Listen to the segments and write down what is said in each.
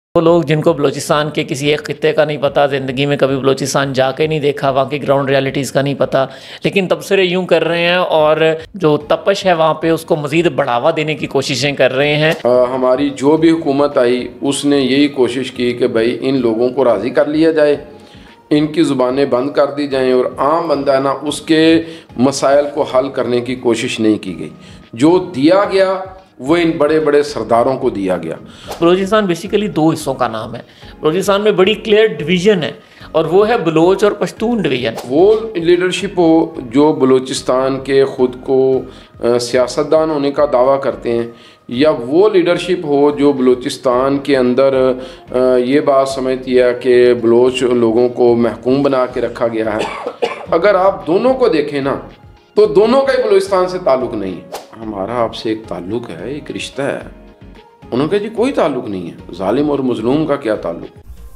वो लोग जिनको बलूचिस्तान के किसी एक खित्ते का नहीं पता, ज़िंदगी में कभी बलूचिस्तान जाके नहीं देखा, वहाँ की ग्राउंड रियलिटीज़ का नहीं पता, लेकिन तबसरे यूँ कर रहे हैं और जो तपश है वहाँ पे उसको मज़ीद बढ़ावा देने की कोशिशें कर रहे हैं। हमारी जो भी हुकूमत आई उसने यही कोशिश की कि भाई इन लोगों को राज़ी कर लिया जाए, इनकी ज़ुबानें बंद कर दी जाएं और आम बंदा ना उसके मसाइल को हल करने की कोशिश नहीं की गई। जो दिया गया वो इन बड़े बड़े सरदारों को दिया गया। बलूचिस्तान बेसिकली दो हिस्सों का नाम है। बलूचिस्तान में बड़ी क्लियर डिवीज़न है और वो है बलोच और पश्तून डिवीज़न। वो लीडरशिप हो जो बलूचिस्तान के ख़ुद को सियासतदान होने का दावा करते हैं, या वो लीडरशिप हो जो बलूचिस्तान के अंदर ये बात समझती है कि बलोच लोगों को महकूम बना के रखा गया है। अगर आप दोनों को देखें ना तो दोनों का ही बलूचिस्तान से ताल्लुक़ नहीं है। हमारा आपसे एक ताल्लुक़ है, एक रिश्ता है। उन्होंने कहा जी कोई ताल्लुक़ नहीं है, जालिम और मजलूम का क्या ताल्लुक़।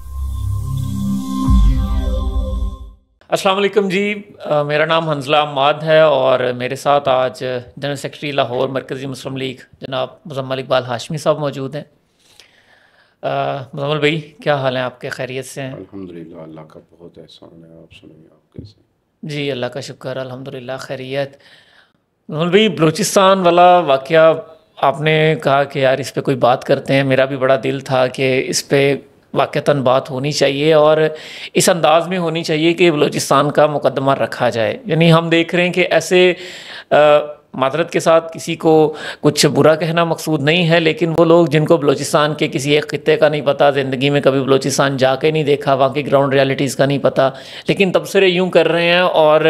अस्सलाम वालेकुम जी, मेरा नाम हंजला अम्माद है और मेरे साथ आज जनरल सेक्रेटरी लाहौर मरकज़ी मुस्लिम लीग जनाब मुज़म्मल इकबाल हाशमी साहब मौजूद हैं। मुज़म्मल भाई, क्या हाल है आपके? खैरियत से हैं? अल्हम्दुलिल्लाह, अल्लाह का बहुत एहसान है। आप सुनाइए, आप कैसे? जी अल्लाह का शुक्र, अल्हम्दुलिल्लाह खैरियत। मुज़म्मल भाई, बलूचिस्तान वाला वाक़या आपने कहा कि यार इस पे कोई बात करते हैं, मेरा भी बड़ा दिल था कि इस पे वाक़तन बात होनी चाहिए और इस अंदाज़ में होनी चाहिए कि बलूचिस्तान का मुकदमा रखा जाए। यानी हम देख रहे हैं कि ऐसे मादरत के साथ किसी को कुछ बुरा कहना मकसूद नहीं है, लेकिन वो लोग जिनको बलूचिस्तान के किसी एक खित्ते का नहीं पता, ज़िंदगी में कभी बलूचिस्तान जाके नहीं देखा, वहाँ की ग्राउंड रियलिटीज़ का नहीं पता, लेकिन तबसरे यूँ कर रहे हैं और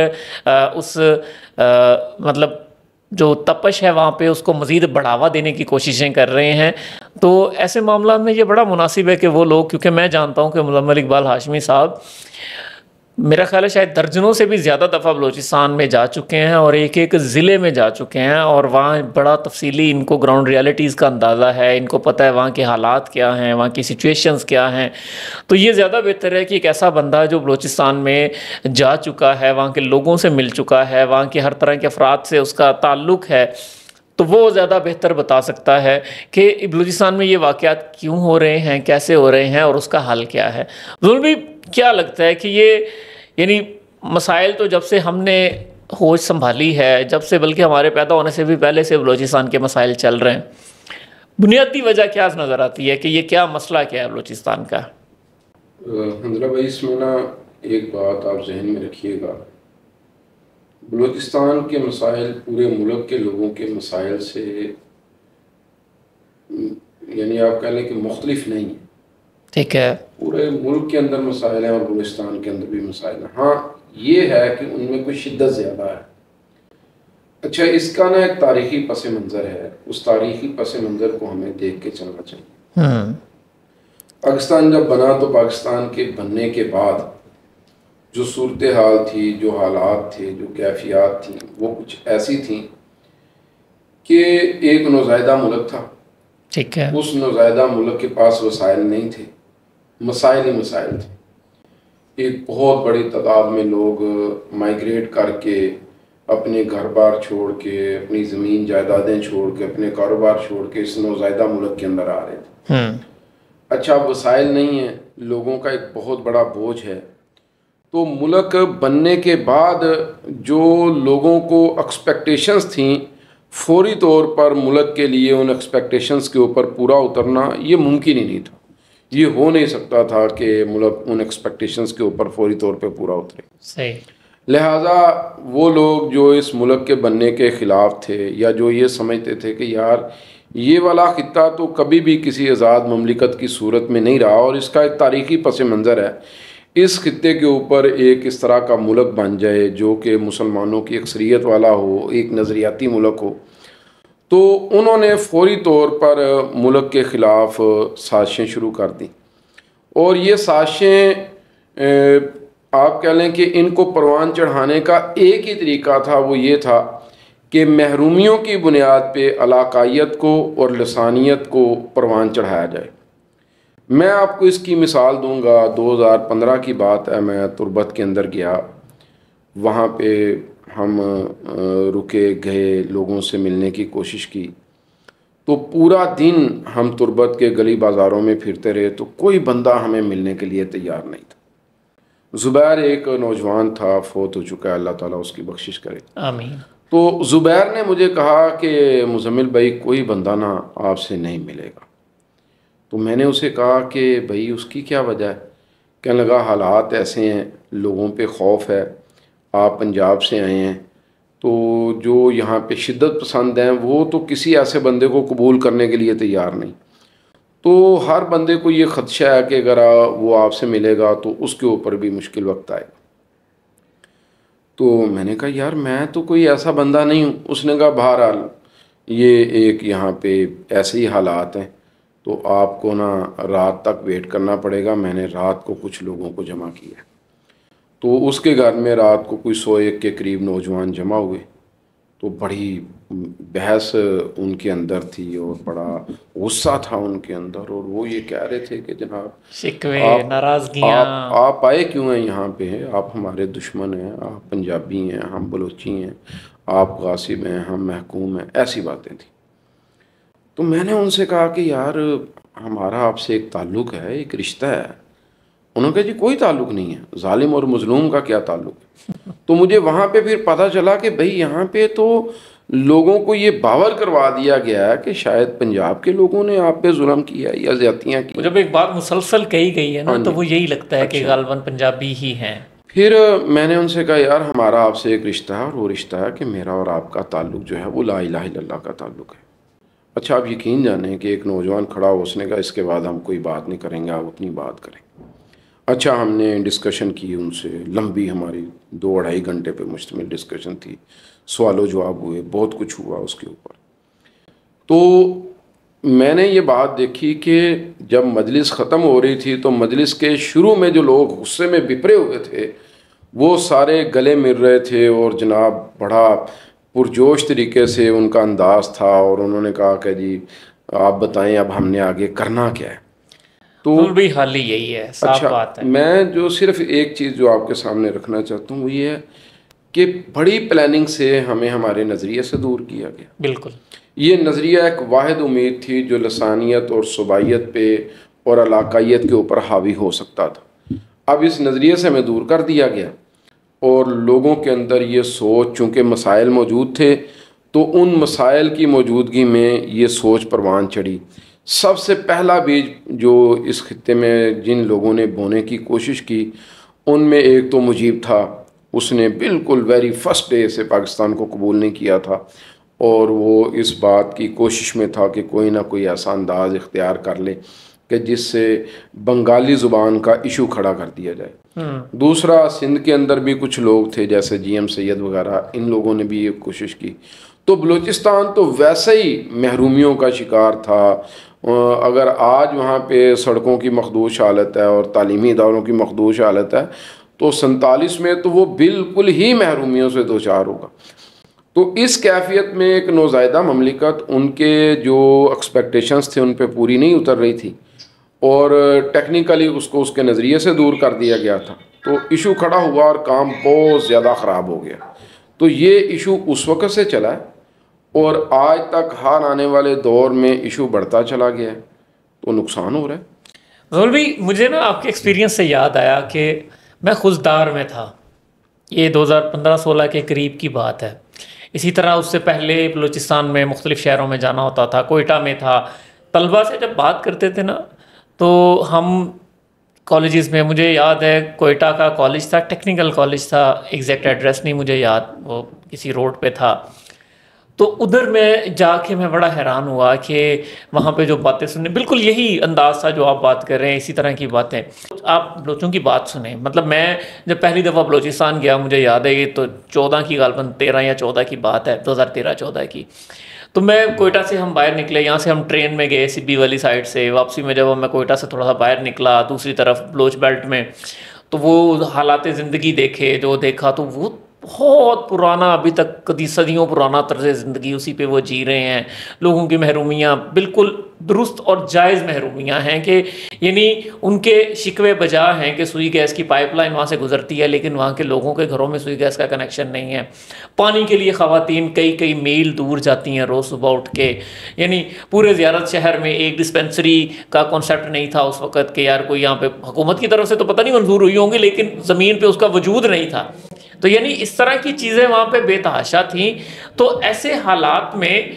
मतलब जो तपश है वहाँ पे उसको मज़ीद बढ़ावा देने की कोशिशें कर रहे हैं। तो ऐसे मामला में ये बड़ा मुनासिब है कि वो लोग, क्योंकि मैं जानता हूँ कि मुज़म्मल इकबाल हाशमी साहब मेरा ख्याल है शायद दर्जनों से भी ज़्यादा दफ़ा बलूचिस्तान में जा चुके हैं और एक एक ज़िले में जा चुके हैं और वहाँ बड़ा तफसीली इनको ग्राउंड रियलिटीज़ का अंदाज़ा है, इनको पता है वहाँ के हालात क्या हैं, वहाँ की सिचुएशंस क्या हैं। तो ये ज़्यादा बेहतर है कि एक ऐसा बंदा जो बलूचिस्तान में जा चुका है, वहाँ के लोगों से मिल चुका है, वहाँ के हर तरह के अफराद से उसका ताल्लुक़ है, तो वो ज़्यादा बेहतर बता सकता है कि बलूचिस्तान में ये वाक़यात क्यों हो रहे हैं, कैसे हो रहे हैं और उसका हल क्या है। ज़रूर भी क्या लगता है कि ये यानी मसाइल तो जब से हमने होश संभाली है, जब से, बल्कि हमारे पैदा होने से भी पहले से बलूचिस्तान के मसाइल चल रहे हैं, बुनियादी वजह क्या नज़र आती है कि ये क्या मसला क्या है बलूचिस्तान का? हंजला भाई, इसमें ना एक बात आप जहन में रखिएगा, बलूचिस्तान के मसाइल पूरे मुल्क के लोगों के मसाइल से यानी आप कह लें कि मुख्तलिफ नहीं है। ठीक है, पूरे मुल्क के अंदर मसाइल हैं और बलूचिस्तान के अंदर भी मसाइल हैं। हाँ, ये है कि उनमें कुछ शिद्दत ज़्यादा है। अच्छा, इसका ना एक तारीख़ी पस मंज़र है, उस तारीख़ी पस मंज़र को हमें देख के चलना चाहिए। पाकिस्तान जब बना तो पाकिस्तान के बनने के बाद जो सूरत हाल थी, जो हालात थे, जो कैफियत थी, वो कुछ ऐसी थी कि एक नौज़ायदा मुल्क था। ठीक है, उस नौज़ायदा मुल्क के पास वसाइल नहीं थे, मसाइल ही मसाइल थे। एक बहुत बड़ी तादाद में लोग माइग्रेट करके अपने घर बार छोड़ के, अपनी ज़मीन जायदादें छोड़ के, अपने कारोबार छोड़ के इस नौज़ायदा मुल्क के अंदर आ रहे थे। अच्छा, वसाइल नहीं है, लोगों का एक बहुत बड़ा बोझ है। तो मुल्क बनने के बाद जो लोगों को एक्सपेक्टेशंस थी, फौरी तौर पर मुल्क के लिए उन एक्सपेक्टेशंस के ऊपर पूरा उतरना ये मुमकिन ही नहीं था। ये हो नहीं सकता था कि मुल्क उन एक्सपेक्टेशंस के ऊपर फौरी तौर पे पूरा उतरे। सही। लिहाजा वो लोग जो इस मुल्क के बनने के ख़िलाफ़ थे, या जो ये समझते थे कि यार ये वाला ख़ित्ता तो कभी भी किसी आज़ाद ममलिकत की सूरत में नहीं रहा और इसका एक तारीख़ी पस मंज़र है, इस खित्ते के ऊपर एक इस तरह का मुल्क बन जाए जो कि मुसलमानों की अक्सरियत वाला हो, एक नज़रियाती मुल्क हो, तो उन्होंने फौरी तौर पर मुल्क के ख़िलाफ़ साजिशें शुरू कर दी। और ये साजिशें आप कह लें कि इनको परवान चढ़ाने का एक ही तरीका था, वो ये था कि महरूमियों की बुनियाद पे इलाकायत को और लसानियत को परवान चढ़ाया जाए। मैं आपको इसकी मिसाल दूंगा। 2015 की बात है, मैं तुर्बत के अंदर गया, वहाँ पे हम रुके, गए, लोगों से मिलने की कोशिश की। तो पूरा दिन हम तुर्बत के गली बाज़ारों में फिरते रहे तो कोई बंदा हमें मिलने के लिए तैयार नहीं था। ज़ुबैर एक नौजवान था, फोत हो चुका है, अल्लाह ताला उसकी बख्शिश करे, आमीन। तो ज़ुबैर ने मुझे कहा कि मुज़म्मिल भाई कोई बंदा ना आपसे नहीं मिलेगा। तो मैंने उसे कहा कि भाई उसकी क्या वजह है? कहने लगा हालात ऐसे हैं, लोगों पे खौफ है, आप पंजाब से आए हैं, तो जो यहाँ पे शिद्दत पसंद हैं वो तो किसी ऐसे बंदे को कबूल करने के लिए तैयार नहीं। तो हर बंदे को ये ख़दशा है कि अगर वो आपसे मिलेगा तो उसके ऊपर भी मुश्किल वक्त आएगा। तो मैंने कहा यार मैं तो कोई ऐसा बंदा नहीं हूँ। उसने कहा बहरहाल ये एक यहाँ पे ऐसे ही हालात हैं, तो आपको ना रात तक वेट करना पड़ेगा। मैंने रात को कुछ लोगों को जमा किया, तो उसके घर में रात को कोई 101 के करीब नौजवान जमा हुए। तो बड़ी बहस उनके अंदर थी और बड़ा गुस्सा था उनके अंदर, और वो ये कह रहे थे कि जनाब शिकवे, नाराज़गियाँ, आप आए क्यों हैं यहाँ पे? आप हमारे दुश्मन हैं, आप पंजाबी हैं, हम बलोची हैं, आप गासिब हैं, हम महकूम हैं, ऐसी बातें थी। तो मैंने उनसे कहा कि यार हमारा आपसे एक ताल्लुक़ है, एक रिश्ता है। उन्होंने कहा जी कोई ताल्लुक़ नहीं है, जालिम और मजलूम का क्या ताल्लुक़ है? तो मुझे वहाँ पे फिर पता चला कि भाई यहाँ पे तो लोगों को ये बावर करवा दिया गया है कि शायद पंजाब के लोगों ने आप पे जुल्म किया है या ज़्यादतियाँ की। जब एक बात मुसलसल कही गई है ना, तो वो यही लगता है कि गालबन पंजाबी ही हैं। फिर मैंने उनसे कहा यार हमारा आपसे एक रिश्ता है, और वो रिश्ता है कि मेरा और आपका ताल्लुक़ जो है वो ला इलाहा इल्लल्लाह का ताल्लुक़ है। अच्छा, आप यकीन जाने कि एक नौजवान खड़ा हो, उसने कहा इसके बाद हम कोई बात नहीं करेंगे, आप अपनी बात करें। अच्छा, हमने डिस्कशन की उनसे, लंबी हमारी 2-2.5 घंटे पे मुश्तमिल डिस्कशन थी, सवालो जवाब हुए, बहुत कुछ हुआ उसके ऊपर। तो मैंने ये बात देखी कि जब मजलिस ख़त्म हो रही थी तो मजलिस के शुरू में जो लोग गुस्से में बिपरे हुए थे वो सारे गले मिल रहे थे, और जनाब बड़ा पुरजोश तरीके से उनका अंदाज़ था, और उन्होंने कहा कि जी आप बताएं अब हमने आगे करना क्या है। तो भी हाल ही यही है, साफ बात है। मैं जो सिर्फ एक चीज़ जो आपके सामने रखना चाहता हूँ वो ये है कि बड़ी प्लानिंग से हमें हमारे नज़रिए से दूर किया गया। बिल्कुल, ये नज़रिया एक वाहिद उम्मीद थी जो लसानियत और सूबाइयत पे और इलाकाइयत के ऊपर हावी हो सकता था। अब इस नज़रिए से हमें दूर कर दिया गया, और लोगों के अंदर ये सोच, चूँकि मसाइल मौजूद थे तो उन मसाइल की मौजूदगी में ये सोच परवान चढ़ी। सबसे पहला बीज जो इस खित्ते में जिन लोगों ने बोने की कोशिश की उनमें एक तो मुजीब था। उसने बिल्कुल वेरी फर्स्ट डे से पाकिस्तान को कबूल नहीं किया था, और वो इस बात की कोशिश में था कि कोई ना कोई ऐसा अंदाज़ इख्तियार कर ले कि जिससे बंगाली ज़ुबान का इशू खड़ा कर दिया जाए। दूसरा, सिंध के अंदर भी कुछ लोग थे जैसे GM सैयद वगैरह, इन लोगों ने भी ये कोशिश की। तो बलूचिस्तान तो वैसे ही महरूमियों का शिकार था। अगर आज वहाँ पे सड़कों की मखदूश हालत है और तालीमी इदारों की मखदूश हालत है, तो 47 में तो वो बिल्कुल ही महरूमियों से दो चार होगा। तो इस कैफियत में एक नौज़ायदा ममलिकत, उनके जो एक्सपेक्टेशंस थे उन पे पूरी नहीं उतर रही थी, और टेक्निकली उसको उसके नज़रिए से दूर कर दिया गया था। तो इशू खड़ा हुआ और काम बहुत ज़्यादा ख़राब हो गया। तो ये इशू उस वक़्त से चला है और आज तक हर आने वाले दौर में इशू बढ़ता चला गया है, तो नुकसान हो रहा है। मौलवी, मुझे ना आपके एक्सपीरियंस से याद आया कि मैं खुशदार में था, ये 2015-16 के करीब की बात है। इसी तरह उससे पहले बलूचिस्तान में मुख्तलिफ़ शहरों में जाना होता था, कोयटा में था। तलबा से जब बात करते थे ना, तो हम कॉलेजेस में, मुझे याद है कोयटा का कॉलेज था, टेक्निकल कॉलेज था, एग्जैक्ट एड्रेस नहीं मुझे याद, वो किसी रोड पे था। तो उधर मैं जाके मैं बड़ा हैरान हुआ कि वहाँ पे जो बातें सुनने, बिल्कुल यही अंदाज़ था जो आप बात कर रहे हैं, इसी तरह की बातें। आप बलोचों की बात सुने, मतलब मैं जब पहली दफ़ा बलूचिस्तान गया, मुझे याद है ये तो 14 की, गालबन 13 या 14 की बात है, 2013-14 की। तो मैं कोयटा से हम बाहर निकले, यहाँ से हम ट्रेन में गए सिब्बी वाली साइड से। वापसी में जब मैं कोयटा से थोड़ा सा बाहर निकला दूसरी तरफ बलोच बेल्ट में, तो वो हालात ज़िंदगी देखे, जो देखा, तो वो बहुत पुराना, अभी तक कभी सदियों पुराना तर्ज़ ज़िंदगी, उसी पे वो जी रहे हैं। लोगों की महरूमियाँ बिल्कुल दुरुस्त और जायज़ महरूमियाँ हैं कि यानी उनके शिकवे बजा हैं कि सुई गैस की पाइपलाइन वहाँ से गुजरती है, लेकिन वहाँ के लोगों के घरों में सुई गैस का कनेक्शन नहीं है। पानी के लिए ख़वातीन कई कई मील दूर जाती हैं रोज़ सुबह उठ के। यानी पूरे ज़ियारत शहर में एक डिस्पेंसरी का कॉन्सेप्ट नहीं था उस वक़्त के यार कोई यहाँ पे हुकूमत की तरफ से तो पता नहीं मंजूर हुई होंगी, लेकिन ज़मीन पे उसका वजूद नहीं था। तो यानी इस तरह की चीज़ें वहाँ पे बेतहाशा थी। तो ऐसे हालात में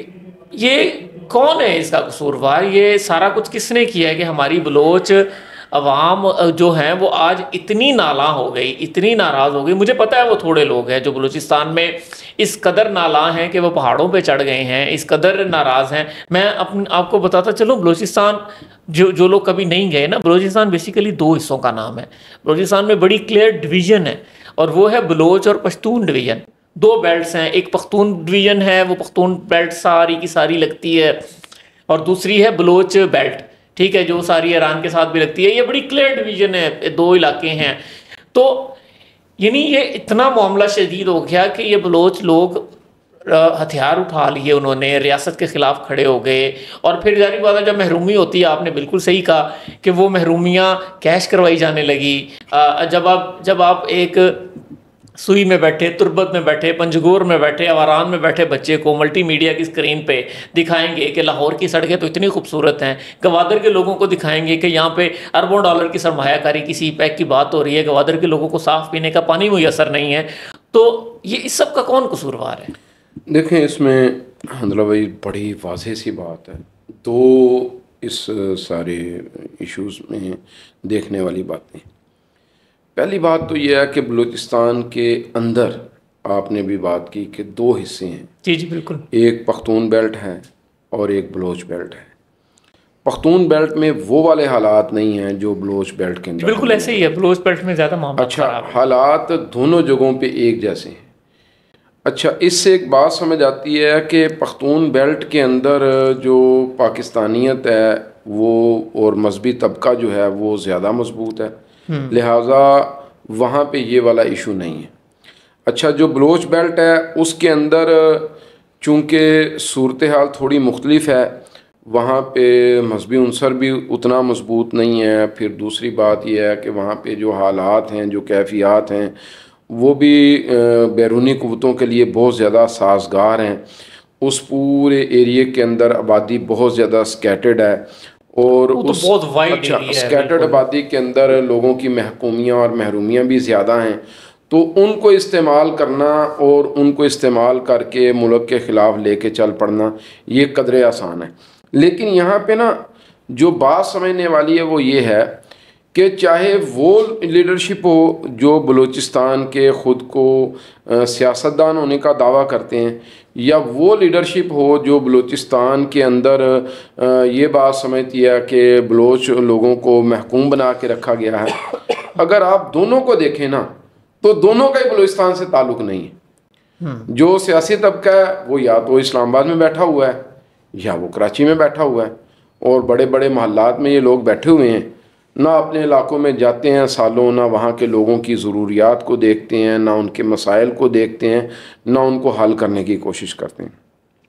ये कौन है इसका कसूरवार? ये सारा कुछ किसने किया है कि हमारी बलोच अवाम जो हैं वो आज इतनी नाला हो गई, इतनी नाराज़ हो गई? मुझे पता है वो थोड़े लोग हैं जो बलूचिस्तान में इस कदर नाला हैं कि वो पहाड़ों पे चढ़ गए हैं, इस कदर नाराज़ हैं। मैं आपको बताता चलूँ, बलूचिस्तान जो लोग कभी नहीं गए ना, बलूचिस्तान बेसिकली 2 हिस्सों का नाम है। बलूचिस्तान में बड़ी क्लियर डिवीज़न है और वो है बलोच और पश्तून डिवीज़न। 2 बेल्ट्स हैं, एक पख्तून डिवीज़न है, वो पख्तून बेल्ट सारी की सारी लगती है, और दूसरी है बलोच बेल्ट, ठीक है, जो सारी ईरान के साथ भी लगती है। ये बड़ी क्लियर डिवीज़न है, 2 इलाके हैं। तो यानी ये इतना मामला शदीद हो गया कि ये बलोच लोग हथियार उठा लिए, उन्होंने रियासत के ख़िलाफ़ खड़े हो गए। और फिर जारी बात है, जब महरूमी होती है, आपने बिल्कुल सही कहा कि वो महरूमियाँ कैश करवाई जाने लगी। जब आप एक सुई में बैठे, तुरबत में बैठे, पंजगोर में बैठे, अवारान में बैठे बच्चे को मल्टीमीडिया की स्क्रीन पे दिखाएंगे कि लाहौर की सड़कें तो इतनी खूबसूरत हैं, गवादर के लोगों को दिखाएंगे कि यहाँ पे अरबों डॉलर की सरमायाकारी की सी पैक की बात हो रही है, गवादर के लोगों को साफ़ पीने का पानी मुयसर नहीं है, तो ये इस सब का कौन कसूरवार है? देखें, इसमें हंदला भाई बड़ी वाज़ेह सी बात है। 2 इस सारे इश्यूज़ में देखने वाली बातें। पहली बात तो यह है कि बलूचिस्तान के अंदर आपने भी बात की कि 2 हिस्से हैं। जी जी बिल्कुल। एक पख्तून बेल्ट है और एक बलोच बेल्ट है। पख्तून बेल्ट में वो वाले हालात नहीं हैं जो बलोच बेल्ट के अंदर। बिल्कुल ऐसे ही है, बलोच बेल्ट में ज़्यादा मामला। अच्छा, हालात दोनों जगहों पे एक जैसे हैं। अच्छा, इससे एक बात समझ आती है कि पख्तून बेल्ट के अंदर जो पाकिस्तानियत है वो और मजहबी तबका जो है वो ज़्यादा मजबूत है, लिहाजा वहाँ पे ये वाला इशू नहीं है। अच्छा, जो बलोच बेल्ट है उसके अंदर चूँकि सूरत हाल थोड़ी मुख्तलिफ है, वहाँ पे मजहबी उनसर भी उतना मजबूत नहीं है। फिर दूसरी बात यह है कि वहाँ पे जो हालात हैं, जो कैफियत हैं, वो भी बैरूनी क़ुव्वतों के लिए बहुत ज़्यादा साजगार हैं। उस पूरे एरिए के अंदर आबादी बहुत ज़्यादा स्कैटर्ड है और उस स्कैटर्ड आबादी के अंदर लोगों की महकूमियाँ और महरूमियाँ भी ज़्यादा हैं। तो उनको इस्तेमाल करना और उनको इस्तेमाल करके मुल्क के ख़िलाफ़ लेके चल पड़ना ये कदरे आसान है। लेकिन यहाँ पे ना जो बात समझने वाली है वो ये है कि चाहे वो लीडरशिप हो जो बलूचिस्तान के ख़ुद को सियासतदान होने का दावा करते हैं, या वो लीडरशिप हो जो बलूचिस्तान के अंदर ये बात समझती है कि बलोच लोगों को महकूम बना के रखा गया है, अगर आप दोनों को देखें ना तो दोनों का ही बलूचिस्तान से ताल्लुक़ नहीं है। जो सियासी तबका है वो या तो इस्लामाबाद में बैठा हुआ है या वो कराची में बैठा हुआ है, और बड़े बड़े महल्लात में ये लोग बैठे हुए हैं, ना अपने इलाकों में जाते हैं सालों, ना वहाँ के लोगों की ज़रूरियात को देखते हैं, ना उनके मसाइल को देखते हैं, ना उनको हल करने की कोशिश करते हैं।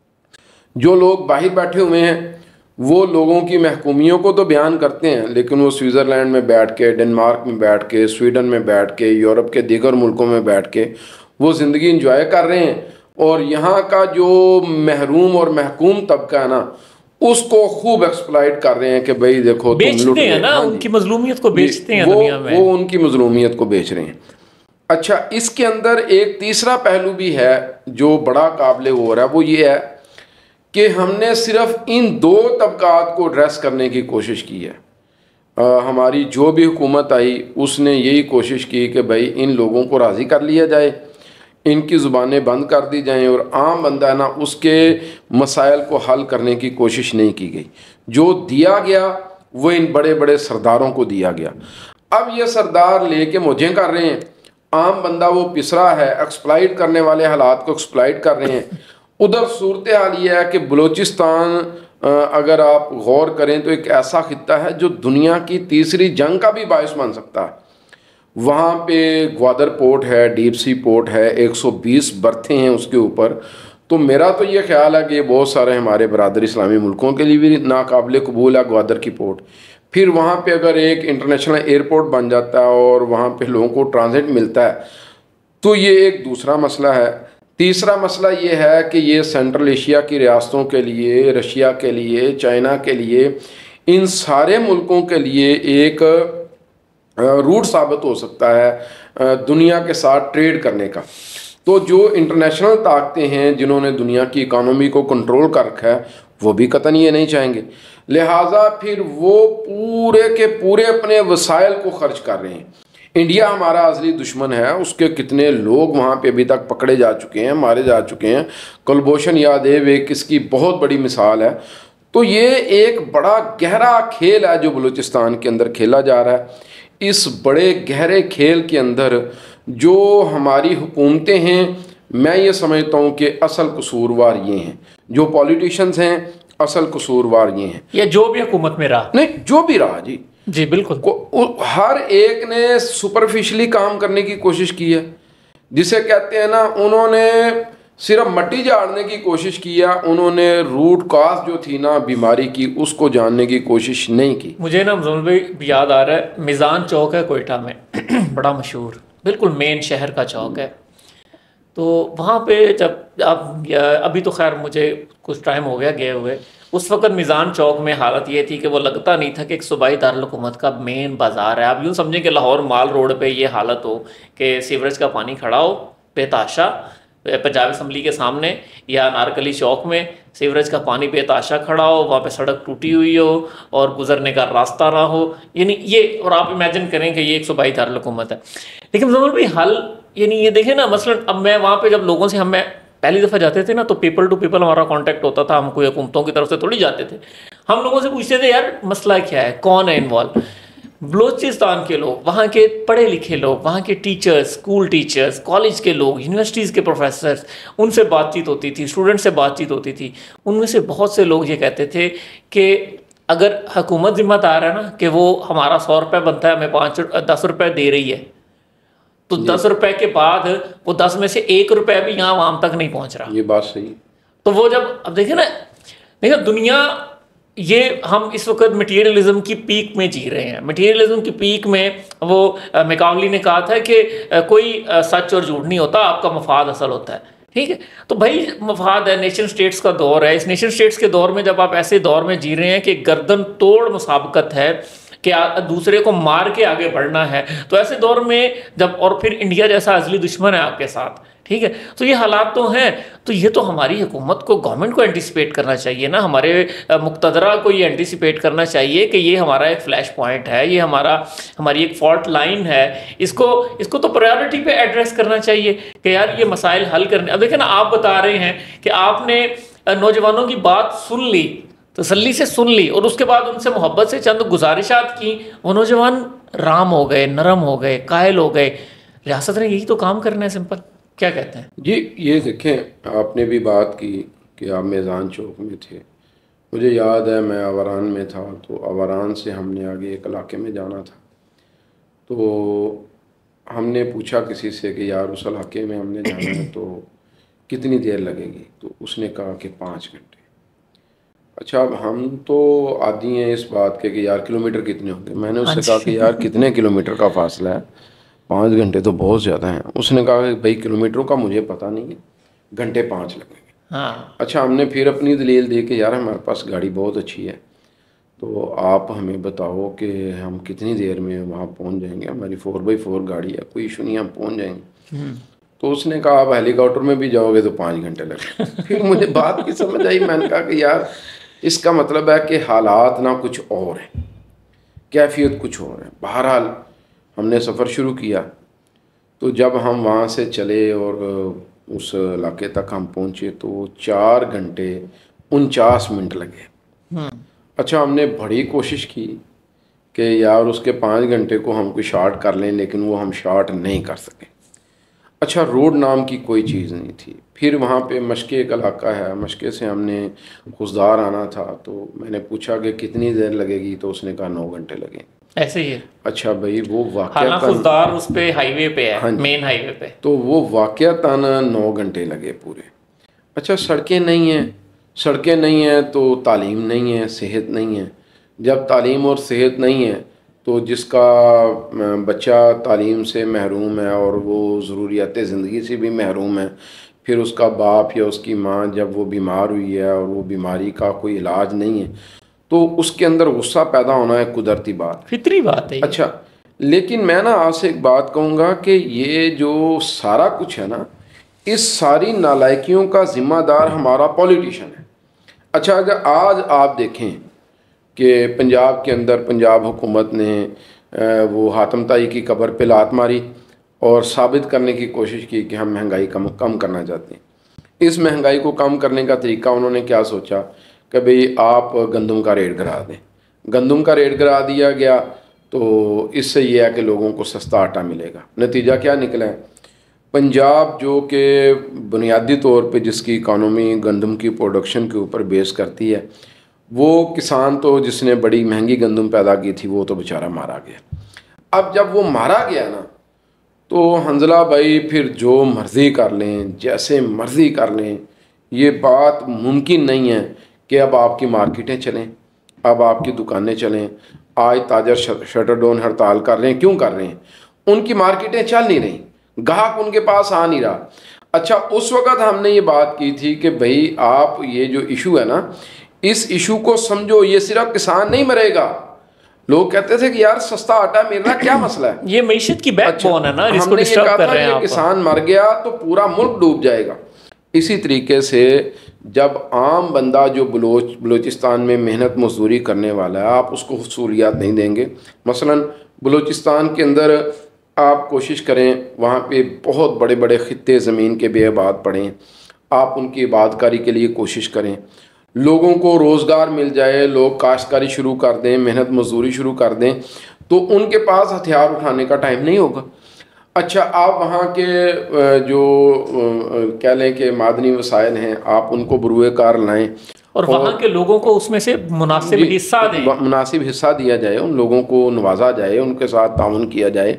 जो लोग बाहर बैठे हुए हैं वो लोगों की महकूमियों को तो बयान करते हैं, लेकिन वो स्विट्ज़रलैंड में बैठ के, डेनमार्क में बैठ के, स्वीडन में बैठ के, यूरोप के दीगर मुल्कों में बैठ के वो ज़िंदगी इंजॉय कर रहे हैं, और यहाँ का जो महरूम और महकूम तबका है ना उसको खूब एक्सप्लॉइट कर रहे हैं कि भाई देखो तुम लूट रहे हैं, उनकी मजलूमियत को बेचते हैं दुनिया में, वो उनकी मजलूमियत को बेच रहे हैं। अच्छा, इसके अंदर एक तीसरा पहलू भी है जो बड़ा काबिल गौर है, वो ये है कि हमने सिर्फ इन 2 तबकात को एड्रेस करने की कोशिश की है। हमारी जो भी हुकूमत आई उसने यही कोशिश की कि भाई इन लोगों को राज़ी कर लिया जाए, इनकी ज़ुबानें बंद कर दी जाएं, और आम बंदा ना उसके मसाइल को हल करने की कोशिश नहीं की गई। जो दिया गया वो इन बड़े बड़े सरदारों को दिया गया। अब ये सरदार लेके मौजें कर रहे हैं, आम बंदा वो पिसरा है, एक्सप्लॉइट करने वाले हालात को एक्सप्लॉइट कर रहे हैं। उधर सूरत हाल ये है कि बलूचिस्तान अगर आप गौर करें तो एक ऐसा खित्ता है जो दुनिया की तीसरी जंग का भी बायस बन सकता है। वहाँ पे ग्वादर पोर्ट है, डीप सी पोर्ट है, 120 बर्थें हैं उसके ऊपर, तो मेरा तो ये ख्याल है कि ये बहुत सारे हमारे बरादर इस्लामी मुल्कों के लिए भी नाकाबिल कबूल है ग्वादर की पोर्ट। फिर वहाँ पे अगर एक इंटरनेशनल एयरपोर्ट बन जाता है और वहाँ पे लोगों को ट्रांजिट मिलता है तो ये एक दूसरा मसला है। तीसरा मसला ये है कि ये सेंट्रल एशिया की रियासतों के लिए, रशिया के लिए, चाइना के लिए, इन सारे मुल्कों के लिए एक रूट साबित हो सकता है दुनिया के साथ ट्रेड करने का। तो जो इंटरनेशनल ताकतें हैं जिन्होंने दुनिया की इकानमी को कंट्रोल कर रखा है वो भी कतई ये नहीं चाहेंगे, लिहाजा फिर वो पूरे के पूरे अपने वसाइल को खर्च कर रहे हैं। इंडिया हमारा असली दुश्मन है, उसके कितने लोग वहाँ पे अभी तक पकड़े जा चुके हैं, मारे जा चुके हैं। कुलभूषण यादव एक इसकी बहुत बड़ी मिसाल है। तो ये एक बड़ा गहरा खेल है जो बलूचिस्तान के अंदर खेला जा रहा है। इस बड़े गहरे खेल के अंदर जो हमारी हुकूमतें हैं, मैं ये समझता हूँ कि असल कसूरवार ये हैं, जो पॉलिटिशियंस हैं असल कसूरवार ये हैं, या जो भी हुकूमत में रहा, नहीं जो भी रहा जी जी बिल्कुल, हर एक ने सुपरफिशली काम करने की कोशिश की है। जिसे कहते हैं ना, उन्होंने सिर्फ मट्टी झाड़ने की कोशिश किया, उन्होंने रूट कॉज जो थी ना बीमारी की उसको जानने की कोशिश नहीं की। मुझे ना मुजम्मिल भाई याद आ रहा है, मिज़ान चौक है कोयटा में बड़ा मशहूर, बिल्कुल मेन शहर का चौक है। तो वहाँ पे जब आप, अभी तो खैर मुझे कुछ टाइम हो गया गए हुए, उस वक्त मिज़ान चौक में हालत ये थी कि वो लगता नहीं था कि एक सूबाई दारुल-हुकूमत का मेन बाज़ार है। आप यूँ समझें कि लाहौर माल रोड पे ये हालत हो कि सीवरेज का पानी खड़ा हो बेताशा पंजाब असम्बली के सामने, या नारकली चौक में सीवरेज का पानी बेताशा खड़ा हो, वहाँ पे सड़क टूटी हुई हो और गुजरने का रास्ता ना हो। यानी ये, और आप इमेजिन करें कि ये एक सूबाई दारुल-हुकूमत है। लेकिन ज़रूर भी हल, यानी ये देखें ना, मसलन अब मैं वहाँ पे जब लोगों से, हम मैं पहली दफ़ा जाते थे ना तो पीपल टू पीपल हमारा कांटेक्ट होता था, हम कोई हुकूमतों की तरफ से थोड़ी जाते थे, हम लोगों से पूछते थे यार मसला क्या है, कौन है इन्वॉल्व। बलूचिस्तान के लोग, वहाँ के पढ़े लिखे लोग, वहाँ के टीचर्स, स्कूल टीचर्स, कॉलेज के लोग, यूनिवर्सिटीज़ के प्रोफेसर्स, उनसे बातचीत होती थी, स्टूडेंट से बातचीत होती थी। उनमें से बहुत से लोग ये कहते थे कि अगर हुकूमत जिम्मेदार है ना कि वो हमारा 100 रुपये बनता है, हमें 10 रुपये दे रही है, तो 10 रुपए के बाद वो 10 में से 1 रुपया भी यहाँ आवाम तक नहीं पहुँच रहा। ये बात सही। तो वो जब, अब देखें ना, देखिए दुनिया, ये हम इस वक्त मटीरियलिज्म की पीक में जी रहे हैं। मटीरियलिज्म की पीक में वो मैकावली ने कहा था कि कोई सच और झूठ नहीं होता, आपका मफाद असल होता है। ठीक है, तो भाई मफाद है, नेशन स्टेट्स का दौर है। इस नेशन स्टेट्स के दौर में जब आप ऐसे दौर में जी रहे हैं कि गर्दन तोड़ मुसाबकत है कि दूसरे को मार के आगे बढ़ना है, तो ऐसे दौर में जब, और फिर इंडिया जैसा असली दुश्मन है आपके साथ, ठीक है, तो ये हालात तो हैं। तो ये तो हमारी हुकूमत को, गवर्नमेंट को एंटिसिपेट करना चाहिए ना, हमारे मुक्तदरा को ये एंटिसिपेट करना चाहिए कि ये हमारा एक फ्लैश पॉइंट है, ये हमारी एक फॉल्ट लाइन है, इसको तो प्रायोरिटी पे एड्रेस करना चाहिए कि यार ये मसाइल हल करने। अब देखिए ना, आप बता रहे हैं कि आपने नौजवानों की बात सुन ली, तसल्ली से सुन ली, और उसके बाद उनसे मोहब्बत से चंद गुजारिशात की, वो नौजवान राम हो गए, नरम हो गए, कायल हो गए। रियासत ने यही तो काम करना है, सिंपल। क्या कहते हैं जी? ये देखें, आपने भी बात की कि आप मिज़ान चौक में थे। मुझे याद है मैं आवारान में था, तो आवारान से हमने आगे एक इलाके में जाना था, तो हमने पूछा किसी से कि यार उस इलाके में हमने जाना है तो कितनी देर लगेगी, तो उसने कहा कि 5 घंटे। अच्छा, अब हम तो आदी हैं इस बात के कि यार किलोमीटर कितने होंगे। मैंने उससे कहा कि यार कितने किलोमीटर का फासला है, 5 घंटे तो बहुत ज़्यादा हैं। उसने कहा कि भाई किलोमीटरों का मुझे पता नहीं है, घंटे 5 लगेंगे। हाँ। अच्छा, हमने फिर अपनी दलील दी कि यार हमारे पास गाड़ी बहुत अच्छी है, तो आप हमें बताओ कि हम कितनी देर में वहाँ पहुँच जाएंगे, हमारी 4x4 गाड़ी है, कोई इशू नहीं, हम पहुँच जाएंगे। तो उसने कहा आप हेलीकॉप्टर में भी जाओगे तो 5 घंटे लगेंगे। फिर मुझे बात की समझ आई, मैंने कहा कि यार इसका मतलब है कि हालात ना कुछ और हैं, कैफियत कुछ और है। बहरहाल हमने सफ़र शुरू किया, तो जब हम वहाँ से चले और उस इलाके तक हम पहुँचे तो 4 घंटे 49 मिनट लगे। अच्छा, हमने बड़ी कोशिश की कि यार उसके 5 घंटे को हम कोई शार्ट कर लें, लेकिन वो हम शार्ट नहीं कर सके। अच्छा, रोड नाम की कोई चीज़ नहीं थी। फिर वहाँ पे मशके एक इलाका है, मशके से हमने खुशदार आना था, तो मैंने पूछा कि कितनी देर लगेगी, तो उसने कहा 9 घंटे लगेंगे। ऐसे ही है। अच्छा भाई, वो वाक़या खुशदार उस पे हाईवे पे है, मेन हाईवे पे, तो वो वाक़यातन 9 घंटे लगे पूरे। अच्छा, सड़कें नहीं हैं, सड़कें नहीं हैं तो तालीम नहीं है, सेहत नहीं है। जब तालीम और सेहत नहीं है तो जिसका बच्चा तालीम से महरूम है और वो ज़रूरियात ज़िंदगी से भी महरूम है, फिर उसका बाप या उसकी माँ जब वो बीमार हुई है और वो बीमारी का कोई इलाज नहीं है तो उसके अंदर गुस्सा पैदा होना है, कुदरती बात, फितरी बात है। अच्छा, लेकिन मैं ना आपसे एक बात कहूँगा कि ये जो सारा कुछ है ना, इस सारी नालायकियों का ज़िम्मेदार हमारा पॉलिटिशियन है। अच्छा, अगर आज आप देखें कि पंजाब के अंदर पंजाब हुकूमत ने वो हातम ताई की कब्र पे लात मारी और साबित करने की कोशिश की कि हम महंगाई कम करना चाहते हैं। इस महंगाई को कम करने का तरीका उन्होंने क्या सोचा कि भाई आप गंदम का रेट गिरा दें। गंदम का रेट गिरा दिया गया तो इससे यह है कि लोगों को सस्ता आटा मिलेगा। नतीजा क्या निकला है, पंजाब जो कि बुनियादी तौर पे जिसकी इकानमी गंदम की प्रोडक्शन के ऊपर बेस करती है, वो किसान तो जिसने बड़ी महंगी गंदम पैदा की थी वो तो बेचारा मारा गया। अब जब वो मारा गया ना तो हंजला भाई फिर जो मर्ज़ी कर लें, जैसे मर्ज़ी कर लें, ये बात मुमकिन नहीं है कि अब आपकी मार्केटें चलें, अब आपकी दुकानें चलें। आज ताजर शटर डाउन हड़ताल कर रहे हैं, क्यों कर रहे हैं? उनकी मार्केटें चल नहीं रही, ग्राहक उनके पास आ नहीं रहा। अच्छा, उस वक़्त हमने ये बात की थी कि भाई आप ये जो इशू है ना, इस इशू को समझो, ये सिर्फ किसान नहीं मरेगा। लोग कहते थे कि यार सस्ता आटा मिलना क्या मसला है, ये मईशत की बैकबोन है ना, जिसको हमने ये डिस्टर्ब कहा कर था रहे हैं कि आप। किसान मर गया तो पूरा मुल्क डूब जाएगा। इसी तरीके से जब आम बंदा जो बलूचिस्तान में मेहनत मजदूरी करने वाला है, आप उसको सहूलियात नहीं देंगे। मसलन बलूचिस्तान के अंदर आप कोशिश करें, वहाँ पे बहुत बड़े बड़े खित्ते ज़मीन के बेआबाद पड़े, आप उनकी इबादकारी के लिए कोशिश करें, लोगों को रोज़गार मिल जाए, लोग काश्तकारी शुरू कर दें, मेहनत मजदूरी शुरू कर दें, तो उनके पास हथियार उठाने का टाइम नहीं होगा। अच्छा, आप वहाँ के जो कह लें कि मादनी वसाइल हैं, आप उनको बरूए कार लाएँ और वहाँ के लोगों को उसमें से मुनासिब हिस्सा दें, मुनासिब हिस्सा दिया जाए, उन लोगों को नवाजा जाए, उनके साथ ताउन किया जाए,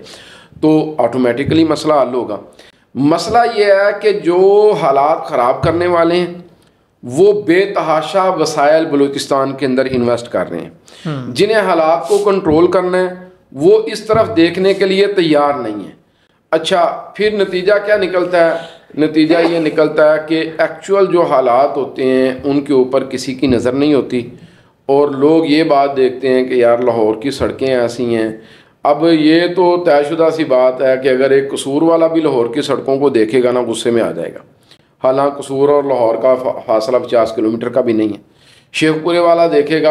तो ऑटोमेटिकली मसला हल होगा। मसला ये है कि जो हालात ख़राब करने वाले हैं वो बेतहाशा वसाइल बलूचिस्तान के अंदर इन्वेस्ट कर रहे हैं। जिन्हें हालात को कंट्रोल करना है वो इस तरफ देखने के लिए तैयार नहीं है। अच्छा, फिर नतीजा क्या निकलता है? नतीजा ये निकलता है कि एक्चुअल जो हालात होते हैं उनके ऊपर किसी की नज़र नहीं होती और लोग ये बात देखते हैं कि यार लाहौर की सड़कें ऐसी हैं। अब ये तो तयशुदा सी बात है कि अगर एक कसूर वाला भी लाहौर की सड़कों को देखेगा ना, गुस्से में आ जाएगा। हालांकि कसूर और लाहौर का फासला 50 किलोमीटर का भी नहीं है। शेखपुरे वाला देखेगा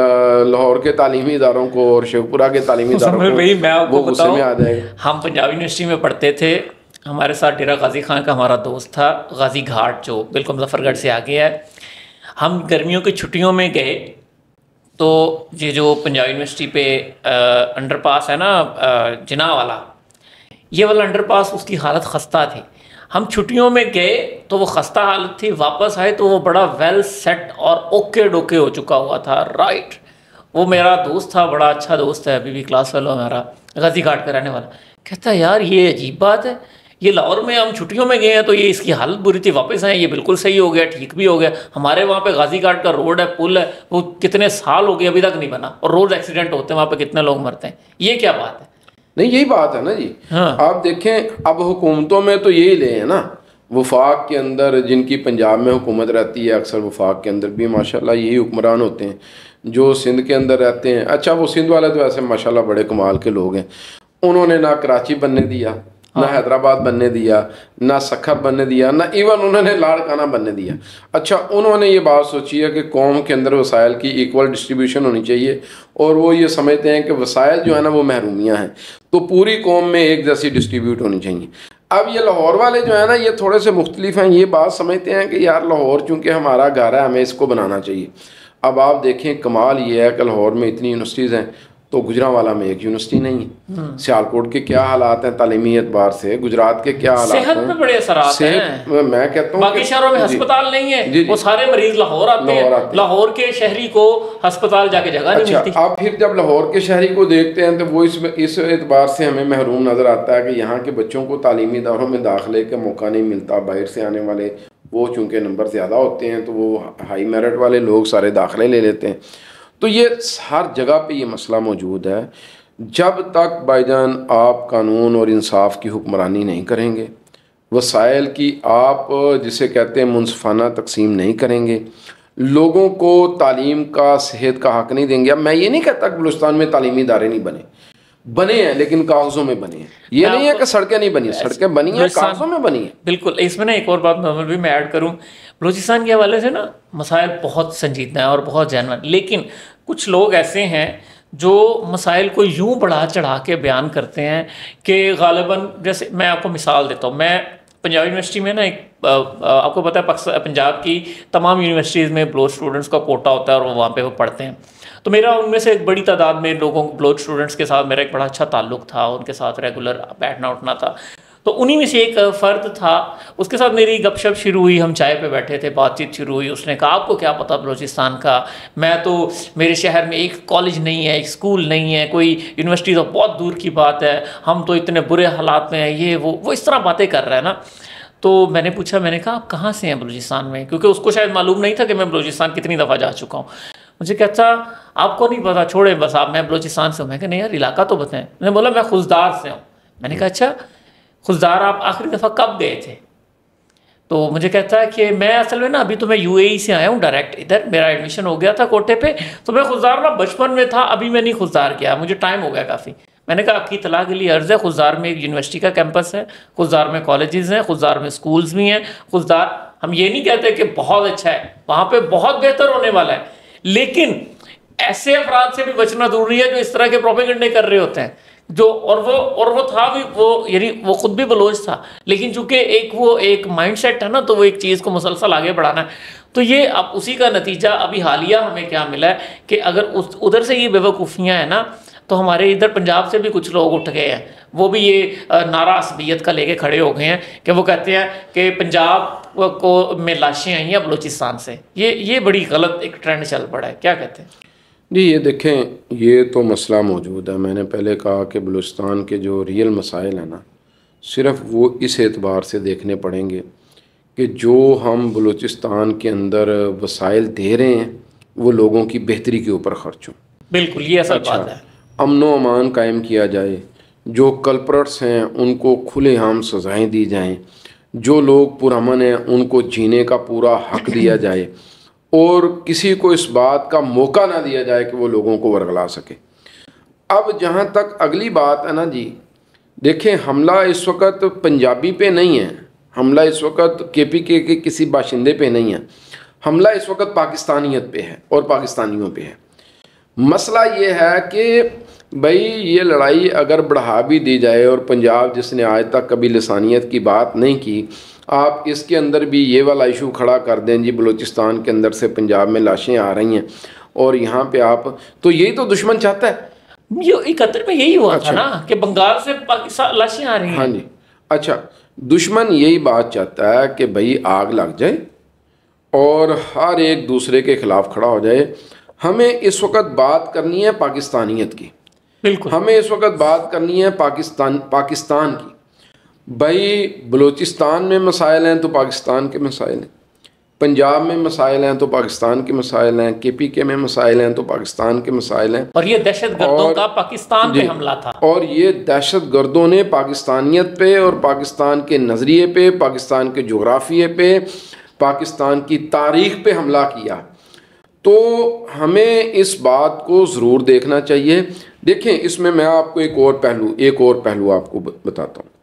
लाहौर के तालीमी इदारों को और शेखपुरा के तालीमी इदारों को, वो गुस्से में आ जाएगा। हम पंजाब यूनिवर्सिटी में पढ़ते थे, हमारे साथ डेरा गाजी खान का हमारा दोस्त था, गाजी घाट जो बिल्कुल मुजफ्फरगढ़ से आगे है। हम गर्मियों की छुट्टियों में गए तो ये जो पंजाब यूनिवर्सिटी पे अंडरपास है ना, जिना वाला, ये वाला अंडरपास, उसकी हालत खस्ता थी। हम छुट्टियों में गए तो वो खस्ता हालत थी, वापस आए तो वो बड़ा वेल सेट और ओके डोके हो चुका हुआ था। राइट, वो मेरा दोस्त था, बड़ा अच्छा दोस्त है, अभी भी क्लास फेलो हमारा, गाजी घाट का रहने वाला। कहता है यार ये अजीब बात है, ये लाहौर में हम छुट्टियों में गए हैं तो ये इसकी हालत बुरी थी, वापस आए ये बिल्कुल सही हो गया, ठीक भी हो गया। हमारे वहाँ पे गाजी घाट का रोड है, पुल है, वो कितने साल हो गए अभी तक नहीं बना और रोज़ एक्सीडेंट होते हैं वहाँ पे, कितने लोग मरते हैं। ये क्या बात है? नहीं, यही बात है ना जी। हाँ। आप देखें, अब हुकूमतों में तो यही ले हैं ना, वफाक के अंदर जिनकी पंजाब में हुकूमत रहती है, अक्सर वफाक के अंदर भी माशाल्लाह यही हुक्मरान होते हैं जो सिंध के अंदर रहते हैं। अच्छा, वो सिंध वाले तो ऐसे माशाल्लाह बड़े कमाल के लोग हैं, उन्होंने ना कराची बनने दिया, ना हैदराबाद बनने दिया, ना सखर बनने दिया, ना इवन उन्होंने लाड़काना बनने दिया। अच्छा, उन्होंने ये बात सोची है कि कौम के अंदर वसाइल की इक्वल डिस्ट्रीब्यूशन होनी चाहिए और वो ये समझते हैं कि वसाइल जो है ना वो महरूमियाँ हैं, तो पूरी कौम में एक जैसी डिस्ट्रीब्यूट होनी चाहिए। अब ये लाहौर वाले जो है ना ये थोड़े से मुख्तलिफ हैं, ये बात समझते हैं कि यार लाहौर चूँकि हमारा घर है, हमें इसको बनाना चाहिए। अब आप देखें, कमाल ये है कि लाहौर में इतनी यूनिवर्सिटीज़ हैं तो गुजरांवाला में एक यूनिवर्सिटी नहीं है। सियालकोट के क्या हालात हैं तालीमी एतबार से, गुजरात के क्या हालात हैं, सेहत में बड़े असरात हैं। मैं कहता हूँ बाकी शहरों में अस्पताल नहीं है, वो सारे मरीज लाहौर आते हैं, लाहौर के शहरी को अस्पताल जाके जगह नहीं मिलती। अब फिर जब लाहौर के शहरी को देखते हैं तो वो इस एतबार से हमें महरूम नज़र आता है कि यहाँ के बच्चों को तालीमी इदारों में दाखिले का मौका नहीं मिलता। बाहर से आने वाले वो चूँकि नंबर ज़्यादा होते हैं तो वो हाई मेरिट वाले लोग सारे दाखिले ले लेते हैं। तो ये हर जगह पे ये मसला मौजूद है। जब तक भाईजान आप कानून और इंसाफ की हुक्मरानी नहीं करेंगे, वसाइल की आप जिसे कहते हैं मुनसफाना तकसीम नहीं करेंगे, लोगों को तालीम का सेहत का हक नहीं देंगे। अब मैं ये नहीं कहता कि बलूचिस्तान में तालीमी इदारे नहीं बने हैं, लेकिन कागजों में बने हैं। ये नहीं है कि सड़कें नहीं बनी, सड़कें बनी हैं, कागजों में बनी है। बिल्कुल। इसमें ना एक और बात भी मैं ऐड करूं, बलूचिस्तान के हवाले से ना मसाइल बहुत संजीदा हैं और बहुत जेन्युइन, लेकिन कुछ लोग ऐसे हैं जो मसाइल को यूं बढ़ा चढ़ा के बयान करते हैं कि गालिबन, जैसे मैं आपको मिसाल देता हूँ, मैं पंजाब यूनिवर्सिटी में ना एक आपको पता है पंजाब की तमाम यूनिवर्सिटीज़ में बलोच स्टूडेंट्स का कोटा होता है और वो वहाँ पे वो पढ़ते हैं। तो मेरा उनमें से एक बड़ी तादाद में लोगों बलोच स्टूडेंट्स के साथ मेरा एक बड़ा अच्छा ताल्लुक़ था, उनके साथ रेगुलर बैठना उठना था। तो उन्हीं में से एक फ़र्द था, उसके साथ मेरी गपशप शुरू हुई, हम चाय पे बैठे थे, बातचीत शुरू हुई। उसने कहा आपको क्या पता बलूचिस्तान का, मैं तो, मेरे शहर में एक कॉलेज नहीं है, एक स्कूल नहीं है, कोई यूनिवर्सिटी तो बहुत दूर की बात है, हम तो इतने बुरे हालात में हैं, ये वो इस तरह बातें कर रहा है ना। तो मैंने पूछा, मैंने कहा आप कहाँ से हैं बलूचिस्तान में, क्योंकि उसको शायद मालूम नहीं था कि मैं बलूचिस्तान कितनी दफ़ा जा चुका हूँ। मुझे कहता आपको नहीं पता, छोड़े बस आप, मैं बलूचिस्तान से हूँ। मैं कहा नहीं यार इलाका तो बताएं। मैंने बोला मैं खुजदार से हूँ। मैंने कहा अच्छा खुजदार आप आखिरी दफ़ा कब गए थे? तो मुझे कहता है कि मैं असल में ना अभी तो मैं यूएई से आया हूँ डायरेक्ट, इधर मेरा एडमिशन हो गया था कोटे पे, तो मैं खुजदार ना बचपन में था, अभी मैं नहीं खुजदार किया, मुझे टाइम हो गया काफ़ी। मैंने कहा आपकी इतला के लिए अर्ज़ है, खुजदार में एक यूनिवर्सिटी का कैंपस है, खुजदार में कॉलेजेस हैं, खुजदार में स्कूल्स भी हैं। खुजदार हम ये नहीं कहते कि बहुत अच्छा है, वहाँ पर बहुत बेहतर होने वाला है, लेकिन ऐसे अफराद से भी बचना ज़रूरी है जो इस तरह के प्रोपेगेंडे कर रहे होते हैं। जो और वो था भी, वो यानी वो खुद भी बलोच था, लेकिन चूंकि एक माइंडसेट है ना, तो वो एक चीज़ को मुसलसल आगे बढ़ाना है। तो ये अब उसी का नतीजा अभी हालिया हमें क्या मिला है कि अगर उधर से ये बेवकूफ़ियाँ हैं ना, तो हमारे इधर पंजाब से भी कुछ लोग उठ गए हैं, वो भी ये नारा असबियत का लेके खड़े हो गए हैं कि वो कहते हैं कि पंजाब को में लाशें आई हैं बलूचिस्तान से। ये बड़ी गलत एक ट्रेंड चल पड़ा है, क्या कहते हैं जी? ये देखें, ये तो मसला मौजूद है। मैंने पहले कहा कि बलूचिस्तान के जो रियल मसाइल हैं ना, सिर्फ वो इस एतबार से देखने पड़ेंगे कि जो हम बलूचिस्तान के अंदर वसाइल दे रहे हैं वो लोगों की बेहतरी के ऊपर खर्च हों। बिल्कुल, ये असल बात है। अमन व अमान कायम किया जाए, जो कल्परेट्स हैं उनको खुलेआम सज़ाएँ दी जाएँ, जो लोग पुरअमन हैं उनको जीने का पूरा हक दिया जाए, और किसी को इस बात का मौका ना दिया जाए कि वो लोगों को वरगला सके। अब जहाँ तक अगली बात है ना जी, देखें हमला इस वक्त पंजाबी पे नहीं है, हमला इस वक्त केपीके के किसी बाशिंदे पे नहीं है, हमला इस वक्त पाकिस्तानियत पे है और पाकिस्तानियों पे है। मसला ये है कि भाई ये लड़ाई अगर बढ़ा भी दी जाए, और पंजाब जिसने आज तक कभी लसानियत की बात नहीं की, आप इसके अंदर भी ये वाला इशू खड़ा कर दें जी बलूचिस्तान के अंदर से पंजाब में लाशें आ रही हैं और यहाँ पे आप, तो यही तो दुश्मन चाहता है। ये 71 में यही हुआ था ना कि बंगाल से पाकिस्तान लाशें आ रही हैं। हाँ जी, अच्छा, दुश्मन यही बात चाहता है कि भाई आग लग जाए और हर एक दूसरे के खिलाफ खड़ा हो जाए। हमें इस वक्त बात करनी है पाकिस्तानियत की, बिल्कुल हमें इस वक्त बात करनी है पाकिस्तान की। भाई बलूचिस्तान में मसाइल हैं तो पाकिस्तान के मसाइल हैं, पंजाब में मसाइल हैं तो पाकिस्तान के मसाइल हैं, केपीके में मसाइल हैं तो पाकिस्तान के मसाइल हैं। और ये दहशतगर्दों का पाकिस्तान पे हमला था, और ये दहशतगर्दों ने पाकिस्तानियत पे और पाकिस्तान के नज़रिए पे, पाकिस्तान के जोग्राफिए पे, पाकिस्तान की तारीख पे हमला किया। तो हमें इस बात को ज़रूर देखना चाहिए। देखें, इसमें मैं आपको एक और पहलू आपको बताता हूँ।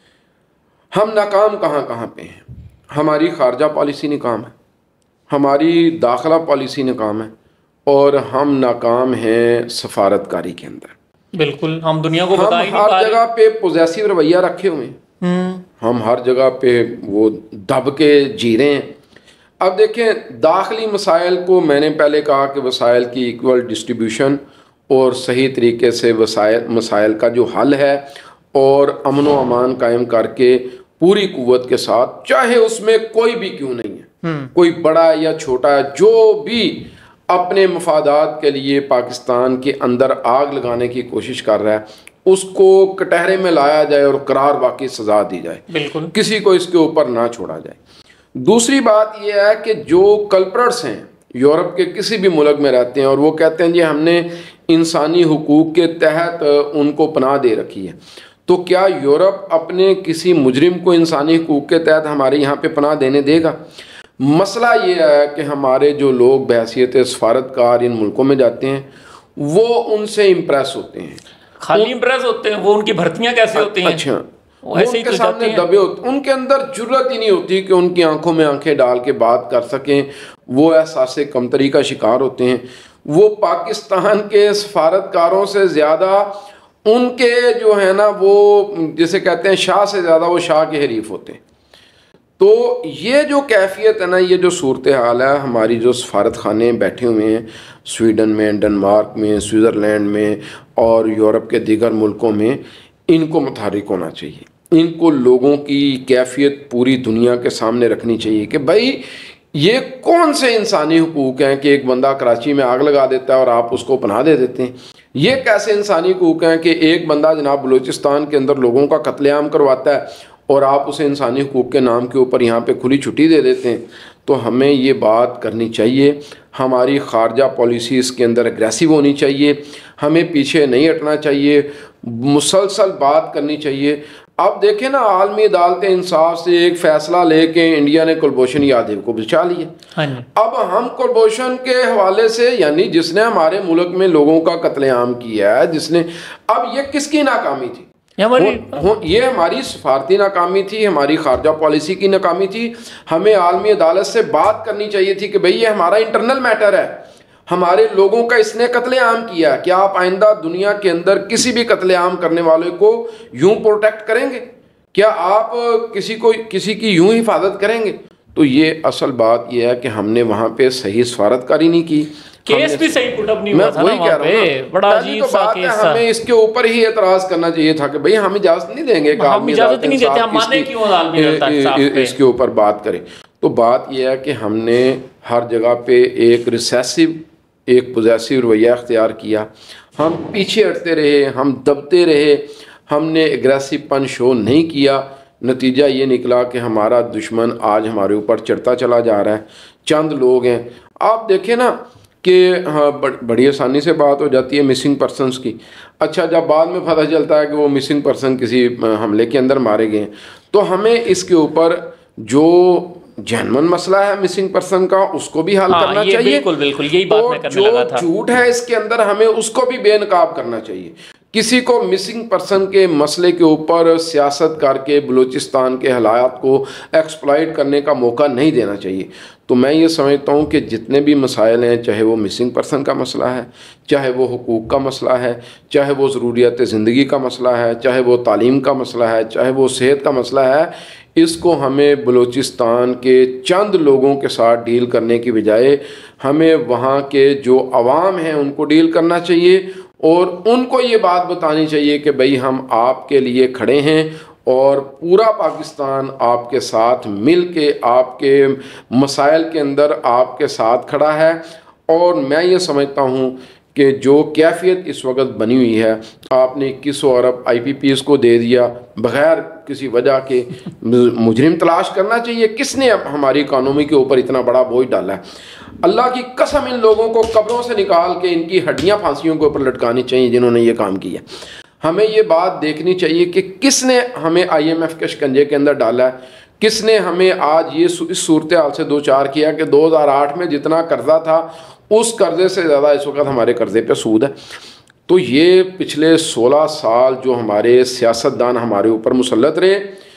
हम नाकाम कहाँ पे हैं? हमारी खारजा पॉलिसी नाकाम है, हमारी दाखिला पॉलिसी नाकाम है, और हम नाकाम हैं सफारतकारी के अंदर। बिल्कुल, हम दुनिया को बता ही नहीं पा रहे। हर जगह पे पॉजिटिव रवैया रखे हुए हैं, हम हर जगह पे वो दब के जी रहे हैं। अब देखें, दाखिली मसाइल को मैंने पहले कहा कि वसाइल की इक्वल डिस्ट्रीब्यूशन और सही तरीके से मसाइल का जो हल है, और अमन व अमान कायम करके पूरी कुव्वत के साथ, चाहे उसमें कोई भी क्यों नहीं है, कोई बड़ा या छोटा, जो भी अपने मफादात के लिए पाकिस्तान के अंदर आग लगाने की कोशिश कर रहा है, उसको कटहरे में लाया जाए और करार वाकई सजा दी जाए। बिल्कुल, किसी को इसके ऊपर ना छोड़ा जाए। दूसरी बात यह है कि जो कल्प्रेट्स हैं यूरोप के किसी भी मुल्क में रहते हैं और वो कहते हैं जी हमने इंसानी हुकूक के तहत उनको पनाह दे रखी है, तो क्या यूरोप अपने किसी मुजरिम को इंसानी हुकूक के तहत हमारे यहाँ पे पनाह देने देगा? मसला ये है कि हमारे जो लोग बहैसियत सफारतकार इन मुल्कों में जाते हैं वो उनसे इम्प्रेस होते हैं, खाली इम्प्रेस होते हैं, वो उनकी भर्तियां कैसे होती हैं? अच्छा, वो उनके सामने दबे होते, उनके अंदर जुर्रत ही नहीं होती कि उनकी आंखों में आंखें डाल के बात कर सकें, वो एहसास कमतरी का शिकार होते हैं। वो पाकिस्तान के सफारतकारों से ज़्यादा उनके जो है ना वो जिसे कहते हैं शाह से ज़्यादा वो शाह के हरीफ होते हैं। तो ये जो कैफियत है ना, ये जो सूरत हाल है, हमारी जो सफारत खाने बैठे हुए हैं स्वीडन में, डेनमार्क में, स्विट्ज़रलैंड में और यूरोप के दीगर मुल्कों में, इनको मुतहर्रिक होना चाहिए। इनको लोगों की कैफियत पूरी दुनिया के सामने रखनी चाहिए कि भाई ये कौन से इंसानी हुकूक हैं कि एक बंदा कराची में आग लगा देता है और आप उसको पनाह दे देते हैं। ये कैसे इंसानी हुकूक हैं कि एक बंदा जनाब बलूचिस्तान के अंदर लोगों का कत्लेआम करवाता है और आप उसे इंसानी हुकूक के नाम के ऊपर यहाँ पे खुली छुट्टी दे देते हैं। तो हमें ये बात करनी चाहिए, हमारी खारजा पॉलिसी इसके अंदर एग्रेसिव होनी चाहिए, हमें पीछे नहीं हटना चाहिए, मुसलसल बात करनी चाहिए। अब देखें ना, आलमी अदालत इंसाफ से एक फैसला लेके इंडिया ने कुलभूषण यादव को बचा लिया। अब हम कुलभूषण के हवाले से, यानी जिसने हमारे मुल्क में लोगों का कत्लेआम किया है, जिसने, अब ये किसकी नाकामी थी? ये हमारी सफारती नाकामी थी, हमारी खारजा पॉलिसी की नाकामी थी। हमें आलमी अदालत से बात करनी चाहिए थी कि भाई ये हमारा इंटरनल मैटर है, हमारे लोगों का इसने कत्लेआम किया। क्या आप आइंदा दुनिया के अंदर किसी भी कत्लेआम करने वाले को यूं प्रोटेक्ट करेंगे? क्या आप किसी की यूं हिफाजत करेंगे? तो ये असल बात यह है कि हमने वहाँ पे सही सफारतकारी नहीं की, केस भी सही पुट अप नहीं हुआ था ना वहाँ पे। बड़ा अजीब सा केस था। हमें इसके ऊपर ही एतराज करना चाहिए था कि भाई हम इजाजत नहीं देंगे, हम इजाजत नहीं देते, हम माने क्यों आलमी अदालत इसके ऊपर बात करें। तो बात यह है कि हमने हर जगह पे एक रिसेसिव, एक पॉजिटिव रवैया अख्तियार किया। हम पीछे हटते रहे, हम दबते रहे, हमने एग्रेसिवपन शो नहीं किया। नतीजा ये निकला कि हमारा दुश्मन आज हमारे ऊपर चढ़ता चला जा रहा है। चंद लोग हैं, आप देखें ना कि हाँ बड़ी आसानी से बात हो जाती है मिसिंग पर्सनस की। अच्छा, जब बाद में पता चलता है कि वो मिसिंग पर्सन किसी हमले के अंदर मारे गए हैं, तो हमें इसके ऊपर जो जेन्युइन मसला है मिसिंग पर्सन का उसको भी हल करना चाहिए। बिल्कुल बिल्कुल, यही बात मैं करने लगा था। झूठ है इसके अंदर, हमें उसको भी बेनकाब करना चाहिए। किसी को मिसिंग पर्सन के मसले के ऊपर सियासत करके बलूचिस्तान के हालात को एक्सप्लॉइट करने का मौका नहीं देना चाहिए। तो मैं ये समझता हूँ कि जितने भी मसाइल हैं, चाहे वो मिसिंग पर्सन का मसला है, चाहे वो हुकूक का मसला है, चाहे वो ज़रूरियात ज़िंदगी का मसला है, चाहे वो तालीम का मसला है, चाहे वो सेहत का मसला है, इसको हमें बलूचिस्तान के चंद लोगों के साथ डील करने की बजाय हमें वहाँ के जो अवाम हैं उनको डील करना चाहिए और उनको ये बात बतानी चाहिए कि भाई हम आपके लिए खड़े हैं और पूरा पाकिस्तान आपके साथ मिल के आपके मसाइल के अंदर आपके साथ खड़ा है। और मैं ये समझता हूँ कि जो कैफियत इस वक्त बनी हुई है, आपने 2100 अरब IPPs को दे दिया बग़ैर किसी वजह के। मुजरिम तलाश करना चाहिए, किसने हमारी इकानमी के ऊपर इतना बड़ा बोझ डाला है। अल्लाह की कसम, इन लोगों को कब्रों से निकाल के इनकी हड्डियां फांसियों के ऊपर लटकानी चाहिए जिन्होंने ये काम किया। हमें ये बात देखनी चाहिए कि किसने हमें IMF के शिकंजे के अंदर डाला है, किसने हमें आज ये इस सूरत हाल से दो चार किया कि 2008 में जितना कर्जा था उस कर्जे से ज़्यादा इस वक्त हमारे कर्जे पे सूद है। तो ये पिछले 16 साल जो हमारे सियासतदान हमारे ऊपर मुसल्लत रहे,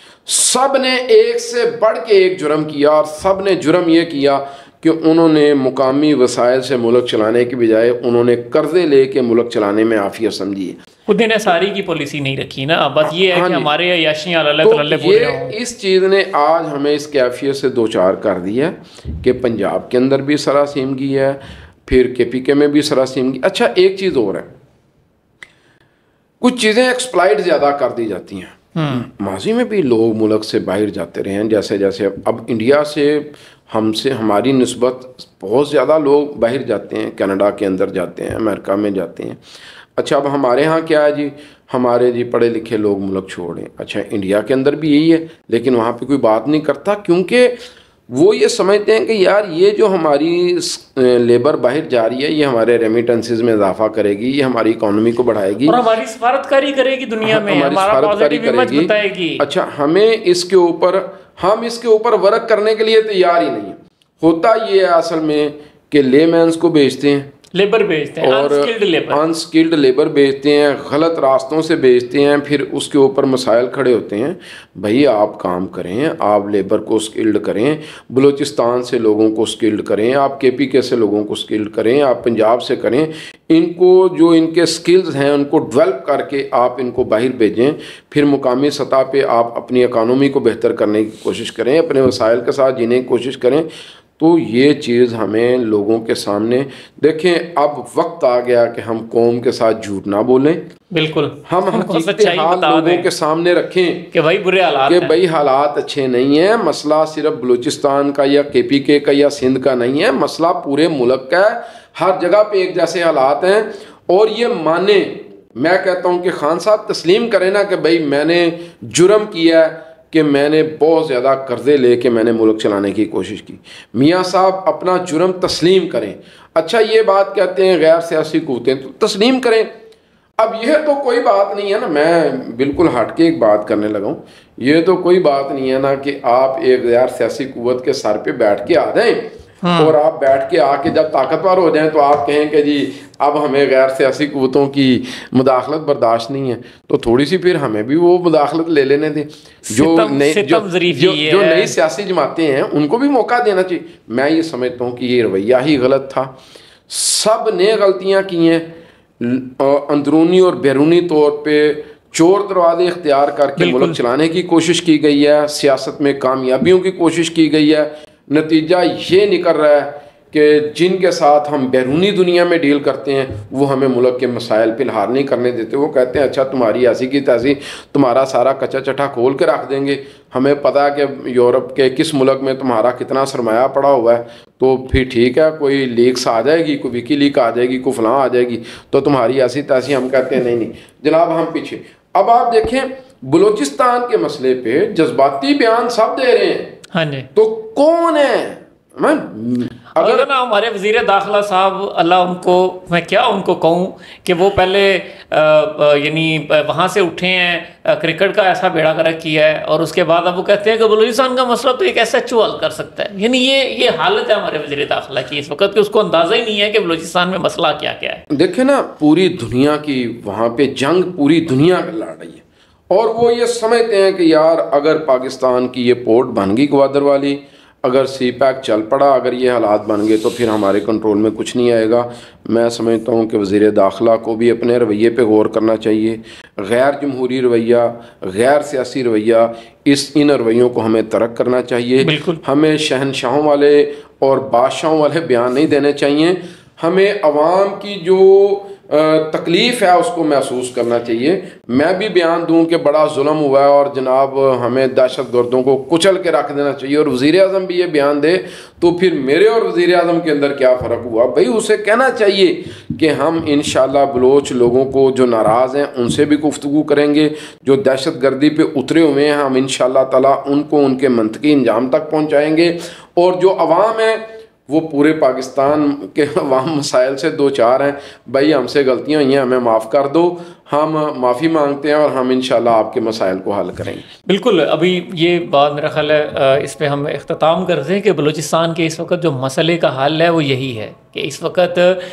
सब ने एक से बढ़ के एक जुर्म किया और सब ने जुर्म ये किया कि उन्होंने मुकामी वसाइल से मुल्क चलाने की बजाय उन्होंने कर्जे लेके मुल्क चलाने में आफियत समझी है। खुद ने सारी की पॉलिसी नहीं रखी ना, बस ये है कि हमारे याशियां तो ये इस चीज़ ने आज हमें इस कैफियत से दो चार कर दिया कि पंजाब के अंदर भी सरासीमगी है, फिर KPK में भी सरासीमगी। अच्छा, एक चीज़ और है, कुछ चीज़ें एक्सप्लॉइट ज़्यादा कर दी जाती हैं। माजी में भी लोग मुल्क से बाहर जाते रहे हैं, जैसे जैसे अब इंडिया से हमसे हमारी निस्बत बहुत ज़्यादा लोग बाहर जाते हैं, कनाडा के अंदर जाते हैं, अमेरिका में जाते हैं। अच्छा, अब हमारे यहाँ क्या है जी, हमारे जी पढ़े लिखे लोग मुल्क छोड़ें। अच्छा, इंडिया के अंदर भी यही है, लेकिन वहाँ पे कोई बात नहीं करता क्योंकि वो ये समझते हैं कि यार ये जो हमारी लेबर बाहर जा रही है ये हमारे रेमिटेंसेस में इजाफा करेगी, ये हमारी इकोनॉमी को बढ़ाएगी और हमारी सफारतकारी करेगी दुनिया में, हमारी हमारा सफारतकारी पॉजिटिव इमेज बताएगी। अच्छा, हम इसके ऊपर वर्क करने के लिए तैयार ही नहीं है। होता ये है असल में कि लेमैन्स को बेचते हैं, लेबर बेचते हैं, और अनस्किल्ड लेबर बेचते हैं, गलत रास्तों से बेचते हैं, फिर उसके ऊपर मसाइल खड़े होते हैं। भाई आप काम करें, आप लेबर को स्किल्ड करें, बलूचिस्तान से लोगों को स्किल्ड करें, आप KPK से लोगों को स्किल्ड करें, आप पंजाब से करें, इनको जो इनके स्किल्स हैं उनको डेवलप करके आप इनको बाहर भेजें, फिर मुकामी सतह पे आप अपनी इकानमी को बेहतर करने की कोशिश करें, अपने वसाइल के साथ जीने की कोशिश करें। तो ये चीज़ हमें लोगों के सामने देखें, अब वक्त आ गया कि हम कौम के साथ झूठ ना बोलें, बिल्कुल हम हकीकत हाल लोगों के सामने रखें कि भाई बुरे हालात कि भाई हालात अच्छे नहीं है। मसला सिर्फ बलूचिस्तान का या KPK का या सिंध का नहीं है, मसला पूरे मुल्क का है, हर जगह पे एक जैसे हालात हैं। और ये माने, मैं कहता हूँ कि खान साहब तस्लीम करें ना कि भाई मैंने जुर्म किया है कि मैंने बहुत ज़्यादा कर्जे लेके मैंने मुल्क चलाने की कोशिश की। मियाँ साहब अपना जुर्म तस्लीम करें। अच्छा, ये बात कहते हैं गैर सियासी क़ुव्वतें, तो तस्लीम करें। अब यह तो कोई बात नहीं है ना, मैं बिल्कुल हट के एक बात करने लगा हूँ, ये तो कोई बात नहीं है ना कि आप एक गैर सियासी क़ुव्वत के सर पे बैठ के आ जाएं और आप बैठ के आके जब ताकतवर हो जाएं तो आप कहें कि जी अब हमें गैर सियासी क़ुव्वतों की मुदाखलत बर्दाश्त नहीं है, तो थोड़ी सी फिर हमें भी वो मुदाखलत ले लेने दें। जो नई सियासी जमातें हैं उनको भी मौका देना चाहिए। मैं ये समझता हूँ कि ये रवैया ही गलत था। सब ने गलतियाँ की हैं, अंदरूनी और बैरूनी तौर पे चोर दरवाजे इख्तियार करके मुल्क चलाने की कोशिश की गई है, सियासत में कामयाबियों की कोशिश की गई है। नतीजा ये निकल रहा है कि जिनके साथ हम बैरूनी दुनिया में डील करते हैं वो हमें मुल्क के मसाइल पे हार नहीं करने देते। वो कहते हैं अच्छा तुम्हारी ऐसी की तैसी, तुम्हारा सारा कच्चा चट्टा खोल के रख देंगे, हमें पता है कि यूरोप के किस मुल्क में तुम्हारा कितना सरमाया पड़ा हुआ है, तो फिर ठीक है कोई लीक्स आ जाएगी, कोई विकी लीक आ जाएगी, कोई फलां आ जाएगी, तो तुम्हारी ऐसी तैसी। हम कहते हैं नहीं नहीं जनाब, हम पीछे। अब आप देखें बलूचिस्तान के मसले पे जज्बाती बयान सब दे रहे हैं, हाँ जी, तो कौन है? अगर ना हमारे वज़ीर दाखिला साहब, अल्लाह उनको, मैं क्या उनको कहूँ कि वो पहले यानी वहाँ से उठे हैं, क्रिकेट का ऐसा बेड़ा गर्क किया है, और उसके बाद अब वो कहते हैं कि बलूचिस्तान का मसला तो एक SHO हल कर सकता है। यानी ये हालत है हमारे वज़ीर दाखिला की इस वक्त कि उसको अंदाज़ा ही नहीं है कि बलूचिस्तान में मसला क्या क्या है। देखे ना, पूरी दुनिया की वहाँ पे जंग पूरी दुनिया लड़ रही है, और वो ये समझते हैं कि यार अगर पाकिस्तान की ये पोर्ट बन गई ग्वादर वाली, अगर CPEC चल पड़ा, अगर ये हालात बन गए तो फिर हमारे कंट्रोल में कुछ नहीं आएगा। मैं समझता हूँ कि वज़ीर दाखिला को भी अपने रवैये पे गौर करना चाहिए। गैर जमहूरी रवैया, गैर सियासी रवैया, इन रवैयों को हमें तर्क करना चाहिए। हमें शहनशाहों वाले और बादशाहों वाले बयान नहीं देने चाहिए। हमें अवाम की जो तकलीफ़ है उसको महसूस करना चाहिए। मैं भी बयान दूं कि बड़ा जुल्म हुआ है और जनाब हमें दहशत गर्दों को कुचल के रख देना चाहिए, और वज़ीर आज़म भी ये बयान दे, तो फिर मेरे और वज़ीर आज़म के अंदर क्या फ़र्क हुआ? भाई उसे कहना चाहिए कि हम इंशाअल्लाह बलोच लोगों को जो नाराज़ हैं उनसे भी गुफ्तगू करेंगे, जो दहशत गर्दी पे उतरे हुए हैं हम इंशाअल्लाह ताला उनको उनके मंतकी इंजाम तक पहुँचाएँगे। और जो अवाम है वो पूरे पाकिस्तान के अवाम मसाइल से दो चार हैं, भाई हमसे गलतियां हुई हैं, हमें माफ़ कर दो, हम माफ़ी मांगते हैं और हम इंशाल्लाह आपके मसाइल को हल करेंगे। बिल्कुल, अभी ये बात मेरा ख्याल है इस पे हम इख्तिताम करते हैं कि बलूचिस्तान के इस वक्त जो मसले का हल है वो यही है कि इस वक्त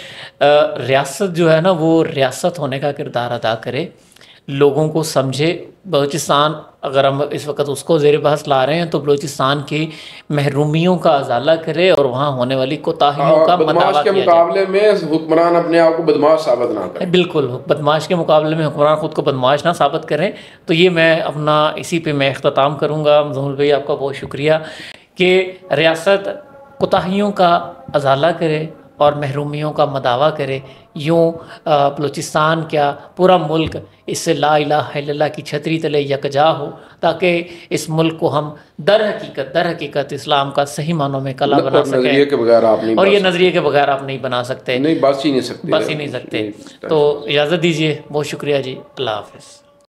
रियासत जो है ना वो रियासत होने का किरदार अदा करे, लोगों को समझे। बलूचिस्तान अगर हम इस वक्त उसको ज़ेर बहस ला रहे हैं तो बलूचिस्तान की महरूमियों का अजाला करे और वहाँ होने वाली कोताहियों का मदावा के मुकाबले में हुक्मरान अपने आप को बदमाश साबित ना करें। बिल्कुल, बदमाश के मुकाबले में हुक्मरान ख़ुद को बदमाश ना साबित करें। तो ये मैं अपना इसी पे मैं इख्तिताम करूँगा। मुज़म्मिल भाई आपका बहुत शुक्रिया कि रियासत कोताहियों का अजाला करे और महरूमियों का मदावा करे। यूँ बलूचिस्तान क्या पूरा मुल्क इससे ला इलाहा इल्लल्लाह की छतरी तले यकजा हो, ताकि इस मुल्क को हम दर हकीकत इस्लाम का सही मानों में कला बना सकें। और ये नज़रिए के बगैर आप नहीं बना सकते, नहीं बस ही नहीं सकते, तो इजाज़त दीजिए। बहुत शुक्रिया जी, अल्लाह हाफ़िज़।